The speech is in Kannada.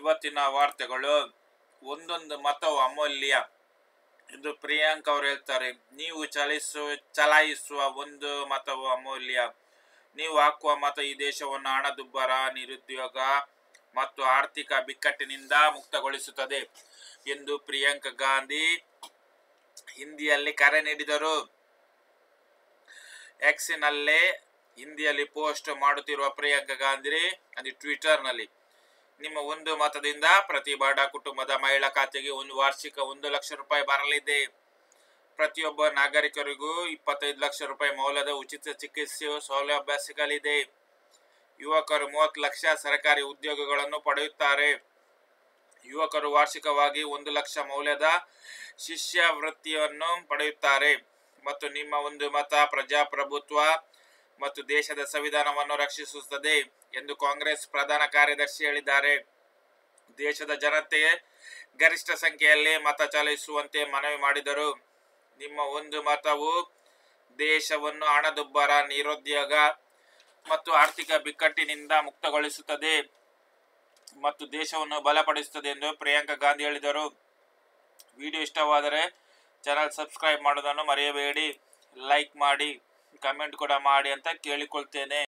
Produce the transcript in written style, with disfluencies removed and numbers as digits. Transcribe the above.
ಇವತ್ತಿನ ವಾರ್ತೆಗಳು. ಒಂದೊಂದು ಮತವು ಅಮೂಲ್ಯ ಎಂದು ಪ್ರಿಯಾಂಕ್ ಅವರು ಹೇಳ್ತಾರೆ. ನೀವು ಚಲಾಯಿಸುವ ಒಂದು ಮತವು ಅಮೂಲ್ಯ. ನೀವು ಹಾಕುವ ಮತ ಈ ದೇಶವನ್ನು ಹಣದುಬ್ಬರ, ನಿರುದ್ಯೋಗ ಮತ್ತು ಆರ್ಥಿಕ ಬಿಕ್ಕಟ್ಟಿನಿಂದ ಮುಕ್ತಗೊಳಿಸುತ್ತದೆ ಎಂದು ಪ್ರಿಯಾಂಕ್ ಗಾಂಧಿ ಹಿಂದಿಯಲ್ಲಿ ಕರೆ ನೀಡಿದರು. ಎಕ್ಸ್ನಲ್ಲೇ ಹಿಂದಿಯಲ್ಲಿ ಪೋಸ್ಟ್ ಮಾಡುತ್ತಿರುವ ಪ್ರಿಯಾಂಕ್ ಗಾಂಧಿ ಟ್ವಿಟರ್ನಲ್ಲಿ, ನಿಮ್ಮ ಒಂದು ಮತದಿಂದ ಪ್ರತಿ ಬಡ ಕುಟುಂಬದ ಮಹಿಳಾ ಖಾತೆಗೆ ವಾರ್ಷಿಕ 1 ಲಕ್ಷ ರೂಪಾಯಿ ಬರಲಿದೆ. ಪ್ರತಿಯೊಬ್ಬ ನಾಗರಿಕರಿಗೂ 25 ಲಕ್ಷ ರೂಪಾಯಿ ಮೌಲ್ಯದ ಉಚಿತ ಚಿಕಿತ್ಸೆ ಸೌಲಭ್ಯ ಸಿಗಲಿದೆ. ಯುವಕರು 30 ಲಕ್ಷ ಸರ್ಕಾರಿ ಉದ್ಯೋಗಗಳನ್ನು ಪಡೆಯುತ್ತಾರೆ. ಯುವಕರು ವಾರ್ಷಿಕವಾಗಿ 1 ಲಕ್ಷ ಮೌಲ್ಯದ ಶಿಷ್ಯವೃತ್ತಿಯನ್ನು ಪಡೆಯುತ್ತಾರೆ. ಮತ್ತು ನಿಮ್ಮ ಒಂದು ಮತ ಪ್ರಜಾಪ್ರಭುತ್ವ ಮತ್ತು ದೇಶದ ಸಂವಿಧಾನವನ್ನು ರಕ್ಷಿಸುತ್ತದೆ ಎಂದು ಕಾಂಗ್ರೆಸ್ ಪ್ರಧಾನ ಕಾರ್ಯದರ್ಶಿ ಹೇಳಿದ್ದಾರೆ. ದೇಶದ ಜನತೆಗೆ ಗರಿಷ್ಠ ಸಂಖ್ಯೆಯಲ್ಲಿ ಮತ ಚಲಾಯಿಸುವಂತೆ ಮನವಿ ಮಾಡಿದರು. ನಿಮ್ಮ ಒಂದು ಮತವು ದೇಶವನ್ನು ಹಣದುಬ್ಬರ, ನಿರುದ್ಯೋಗ ಮತ್ತು ಆರ್ಥಿಕ ಬಿಕ್ಕಟ್ಟಿನಿಂದ ಮುಕ್ತಗೊಳಿಸುತ್ತದೆ ಮತ್ತು ದೇಶವನ್ನು ಬಲಪಡಿಸುತ್ತದೆ ಎಂದು ಪ್ರಿಯಾಂಕ್ ಗಾಂಧಿ ಹೇಳಿದರು. ವಿಡಿಯೋ ಇಷ್ಟವಾದರೆ ಚಾನಲ್ ಸಬ್ಸ್ಕ್ರೈಬ್ ಮಾಡೋದನ್ನು ಮರೆಯಬೇಡಿ. ಲೈಕ್ ಮಾಡಿ, ಕಮೆಂಟ್ ಕೂಡ ಮಾಡಿ ಅಂತ ಕೇಳಿಕೊಳ್ತೇನೆ.